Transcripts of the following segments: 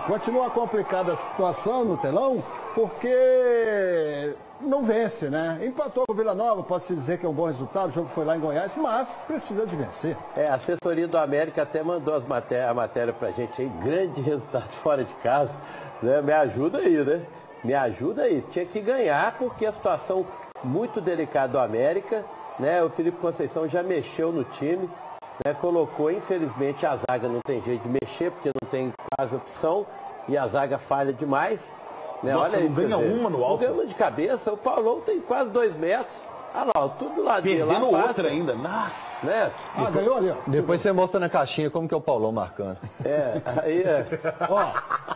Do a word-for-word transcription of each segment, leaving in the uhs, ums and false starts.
Continua complicada a situação no telão, porque não vence, né? Empatou com o Vila Nova, pode-se dizer que é um bom resultado, o jogo foi lá em Goiás, mas precisa de vencer. É, a assessoria do América até mandou as maté a matéria pra gente aí, grande resultado fora de casa, né? Me ajuda aí, né? Me ajuda aí. Tinha que ganhar, porque a situação muito delicada do América, né? O Felipe Conceição já mexeu no time, né? Colocou, infelizmente, a zaga não tem jeito de mexer, porque não tem quase opção, e a zaga falha demais. Né? Nossa, olha aí, não ganha uma no alto. Não ganha uma de cabeça, o Paulão tem quase dois metros. Olha lá, tudo lá dele. Perdendo lá outra ainda. Nossa. Né? Ah, ganhou ali, ó. Depois você mostra na caixinha como que é o Paulão marcando. É, aí é. Ó,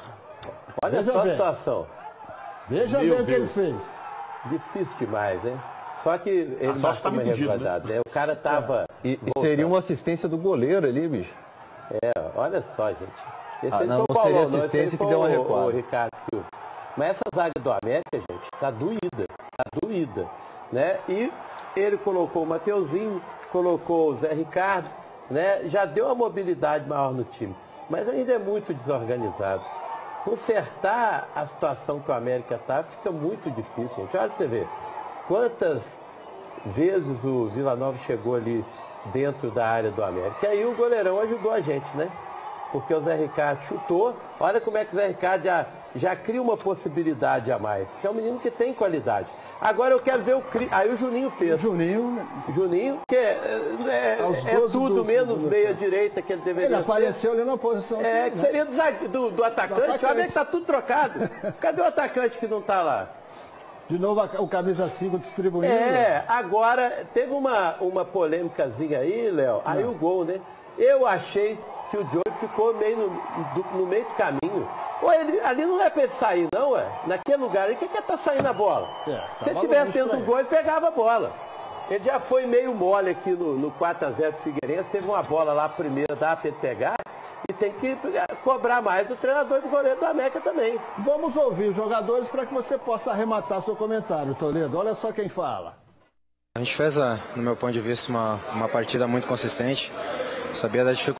olha veja só a bem. situação. Veja Meu bem o que ele Deus. fez. Difícil demais, hein? Só que ele A sorte marcou tá uma impedido, irregularidade, né? O cara tava... E, e seria uma assistência do goleiro ali, bicho. É, olha só, gente. Esse Ah, aí não, foi o não seria Paulão, não. Esse aí assistência que foi deu uma o, recuada. o Ricardo Silva. Mas essa zaga do América, gente, tá doída. Tá doída, né? E ele colocou o Mateuzinho, colocou o Zé Ricardo, né? Já deu uma mobilidade maior no time. Mas ainda é muito desorganizado. Consertar a situação que o América tá fica muito difícil, gente. Olha pra você ver. Quantas vezes o Vila Nova chegou ali dentro da área do América. E aí o goleirão ajudou a gente, né? Porque o Zé Ricardo chutou. Olha como é que o Zé Ricardo já, já cria uma possibilidade a mais. Que é um menino que tem qualidade. Agora eu quero ver o... Cri... Aí o Juninho fez. Juninho... Juninho, que é, é, é tudo dos, menos do, meia-direita que ele deveria ele ser. apareceu ali na posição. É, que, que né? seria do, zague- do, do atacante. Do atacante. Olha que tá tudo trocado. Cadê o atacante que não tá lá? De novo a- o camisa cinco distribuindo. É, agora teve uma, uma polêmicazinha aí, Léo, aí o gol, né? Eu achei que o Joey ficou meio no, do- no meio do caminho. Ou ele, ali não é pra ele sair, não, é? Naquele lugar, ele que quer tá saindo a bola. É, Se ele tava tivesse longe dentro pra do ele. gol, ele pegava a bola. Ele já foi meio mole aqui no, no quatro a zero pro Figueirense, teve uma bola lá primeiro, dá pra ele pegar, e tem que cobrar mais do treinador e do goleiro do América também. Vamos ouvir os jogadores para que você possa arrematar seu comentário, Toledo. Olha só quem fala. A gente fez, a, no meu ponto de vista, uma, uma partida muito consistente. Sabia da dificuldade